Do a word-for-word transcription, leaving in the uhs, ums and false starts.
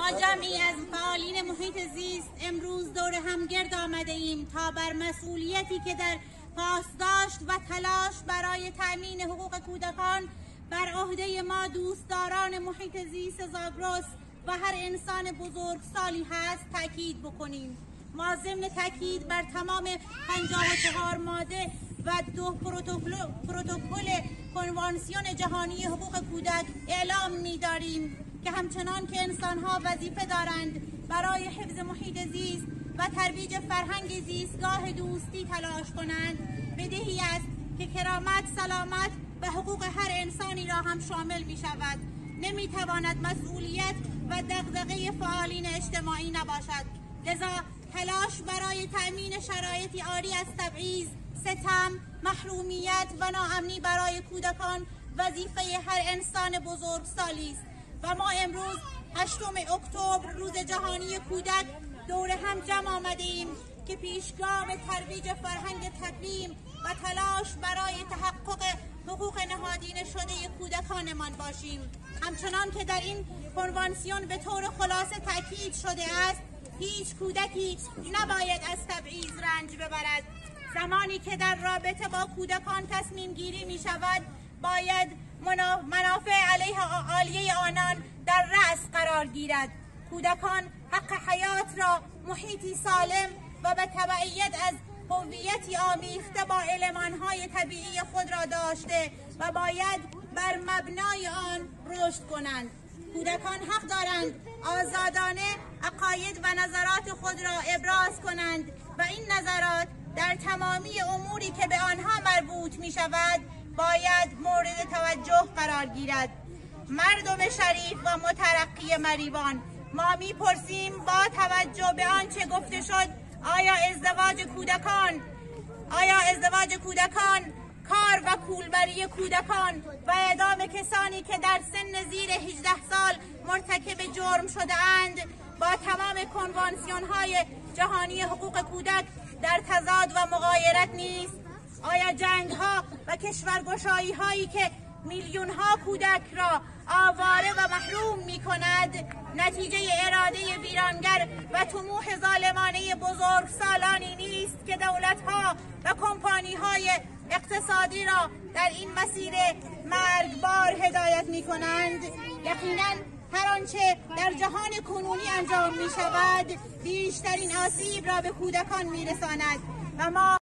ما جمعی از فعالین محیط زیست امروز دور هم گرد آمده ایم تا بر مسئولیتی که در پاسداشت و تلاش برای تأمین حقوق کودکان بر عهده ما دوستداران محیط زیست زاگرس و هر انسان بزرگسالی هست تاکید بکنیم. ما ضمن تاکید بر تمام پنجاه و چهار ماده و دو پروتکل کنوانسیون جهانی حقوق کودک اعلام می‌داریم که همچنان که انسان‌ها وظیفه دارند برای حفظ محیط زیست و ترویج فرهنگ زیستگاه دوستی تلاش کنند، بدیهی است که کرامت، سلامت و حقوق هر انسانی را هم شامل می‌شود. نمی‌تواند مسئولیت و دغدغه فعالین اجتماعی نباشد. لذا تلاش برای تأمین شرایطی عاری از تبعیض، ستم، محرومیت و ناامنی برای کودکان وظیفه هر انسان بزرگسالی است و ما امروز هشتم اکتبر روز جهانی کودک دور هم جمع آمده ایم که پیشگام ترویج فرهنگ تکریم و تلاش برای تحقق حقوق نهادینه شده کودکانمان باشیم. همچنان که در این کنوانسیون به طور خلاصه تاکید شده است، هیچ کودکی نباید از تبعیض رنج ببرد. زمانی که در رابطه با کودکان تصمیم گیری می شود، باید منافع علیه عالیه آنان در رأس قرار گیرد. کودکان حق حیات را محیطی سالم و به تبعیت از هویتی آمیخته با المانهای طبیعی خود را داشته و باید بر مبنای آن رشد کنند. کودکان حق دارند آزادانه عقاید و نظرات خود را ابراز کنند و این نظرات در تمامی اموری که به آنها مربوط می شود باید مورد توجه قرار گیرد. مردم شریف و مترقی مریوان، ما می پرسیم با توجه به آنچه گفته شد، آیا ازدواج کودکان آیا ازدواج کودکان کار و کولبری کودکان و اعدام کسانی که در سن زیر هجده سال مرتکب جرم شده اند با تمام کنوانسیون های جهانی حقوق کودک در تضاد و مغایرت نیست؟ آیا جنگ ها و کشورگشایی هایی که میلیون ها کودک را آواره و محروم می کند نتیجه اراده ویرانگر و طموح ظالمانه بزرگسالانی نیست که دولت ها و کمپانی های اقتصادی را در این مسیر مرگبار هدایت می کنند؟ یقیناً هر آنچه در جهان کنونی انجام می شود بیشترین آسیب را به کودکان می رساند و ما